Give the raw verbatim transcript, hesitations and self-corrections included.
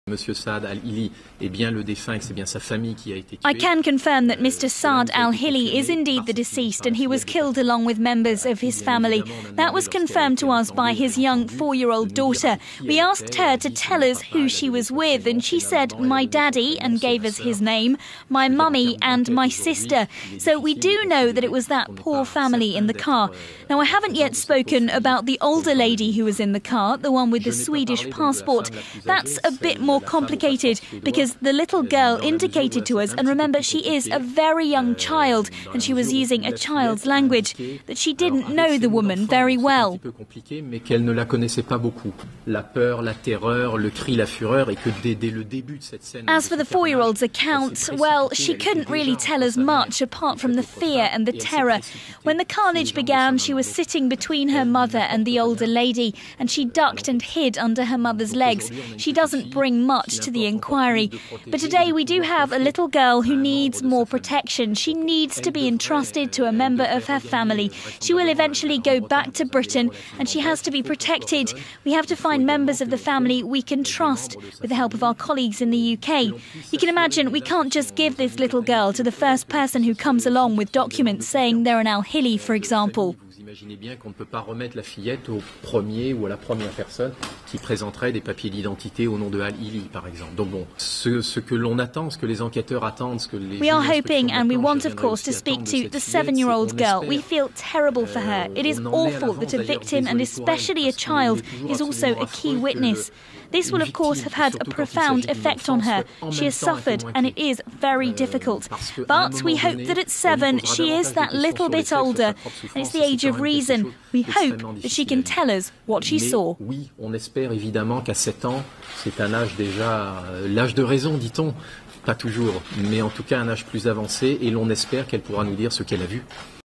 Monsieur Saad Al-Hili est bien le défunt et que c'est bien sa famille qui a été tuée. I can confirm that Mister Saad Al-Hili is indeed the deceased and he was killed along with members of his family. That was confirmed to us by his young four-year-old daughter. We asked her to tell us who she was with and she said, "My daddy," and gave us his name, "my mummy and my sister." So we do know that it was that poor family in the car. Now, I haven't yet spoken about the older lady who was in the car, the one with the Swedish passport. That's a bit more complicated because the little girl indicated to us, and remember she is a very young child and she was using a child's language, that she didn't know the woman very well. Mais qu'elle ne la connaissait pas beaucoup. La peur, la terreur, le cri, la fureur, et que dès, dès le début de cette scène. As for the four-year-old's account, well, she couldn't really tell us much apart from the fear and the terror. When the carnage began, she was sitting between her mother and the older lady, and she ducked and hid under her mother's legs. She doesn't bring much to the inquiry. But today we do have a little girl who needs more protection. She needs to be entrusted to a member of her family. She will eventually go back to Britain and she has to be protected. We have to find members of the family we can trust with the help of our colleagues in the U K. You can imagine we can't just give this little girl to the first person who comes along with documents saying they're an Al-Hili, for example. Imaginez bien qu'on ne peut pas remettre la fillette au premier ou à la première personne qui présenterait des papiers d'identité au nom de Al-Hili, par exemple. Donc bon, ce, ce que l'on attend, ce que les enquêteurs attendent, ce que les We are hoping and we want, of course, to speak to the seven-year-old girl. We feel terrible for her. It is awful that a victim, and especially a child, is also a key witness. This will, of course, have had a profound effect on her. She has suffered, and it is very difficult. But we hope that at seven, she is that little bit older, and it's the age of reason. We hope that she can tell us what she saw. Oui, on espère évidemment qu'à sept ans, c'est un âge déjà, l'âge de raison, dit-on. Pas toujours, mais en tout cas un âge plus avancé, et l'on espère qu'elle pourra nous dire ce qu'elle a vu.